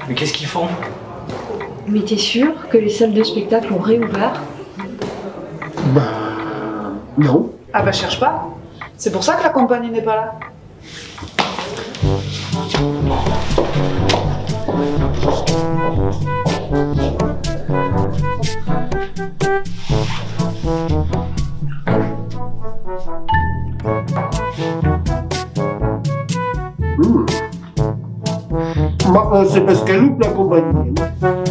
Mais qu'est-ce qu'ils font? Mais t'es sûr que les salles de spectacle ont réouvert? Bah... non. Ah bah cherche pas. C'est pour ça que la compagnie n'est pas là. Bah, c'est parce qu'elle loupe la compagnie.